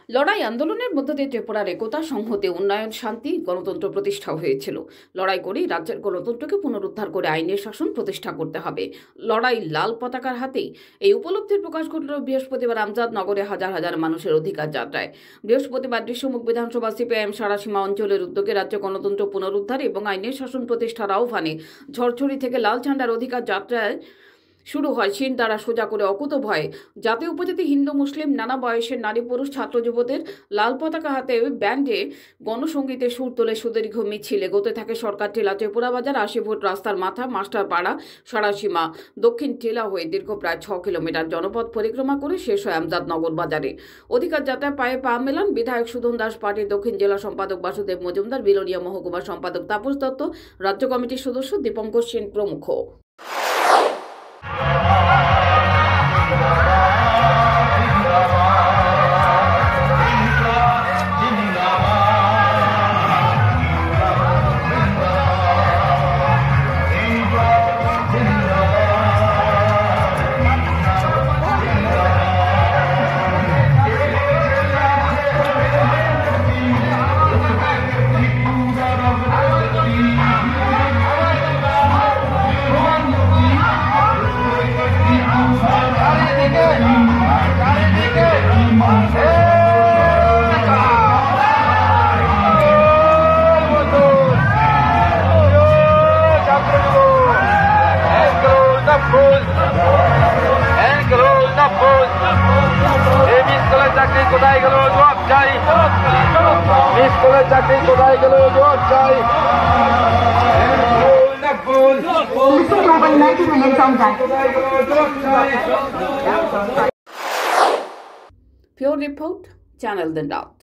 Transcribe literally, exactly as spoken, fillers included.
লড়াই আন্দোলনের মধ্য দিয়ে ত্রিপুরার একতা, সংহতি, উন্নয়ন, শান্তি, গণতন্ত্র প্রতিষ্ঠা হয়েছিল। লড়াই করেই রাজ্যের গণতন্ত্রকে পুনরুদ্ধার করে আইনের শাসন প্রতিষ্ঠা করতে হবে। লড়াই লাল পতাকার হাতেই এই উপলব্ধির প্রকাশ ঘটল বৃহস্পতিবার আমজাদ নগরে হাজার হাজার মানুষের অধিকার যাত্রায়। বৃহস্পতিবার দৃশ্যমুখ বিধানসভা সিপিআইএম সারাসীমা অঞ্চলের উদ্যোগে রাজ্য গণতন্ত্র পুনরুদ্ধার এবং আইনের শাসন প্রতিষ্ঠার আহ্বানে ঝরঝরি থেকে লাল ঝান্ডার অধিকার যাত্রায় শুরু হয় শিন দ্বারা সোজা করে অকুত ভয়ে জাতি উপজাতি, হিন্দু, মুসলিম, নানা বয়সের নারী পুরুষ, ছাত্র যুবদের লাল পতাকা হাতে ব্যান্ডে গণসঙ্গীতের সুর তোলে সুদীর্ঘ মিছিল এগোতে থাকে সরকার টিলা, ত্রিপুরা বাজার, আশি ফুট রাস্তার মাথা, মাস্টারপাড়া, সারাসীমা, দক্ষিণ টিলা হয়ে দীর্ঘ প্রায় ছ কিলোমিটার জনপথ পরিক্রমা করে শেষ হয় আমজাদ নগর বাজারে। অধিকার যাত্রায় পায়ে পা মেলান বিধায়ক সুধন দাস, পার্টির দক্ষিণ জেলা সম্পাদক বাসুদেব মজুমদার, বিলোনিয়া মহকুমা সম্পাদক তাপস দত্ত, রাজ্য কমিটির সদস্য দীপঙ্কর সেন প্রমুখ। চাকরি কোথায় গেল জবাব চাই, স্কুলের চাকরি কোথায় গেল জবাব চাই। Pure report, Channel the Dot.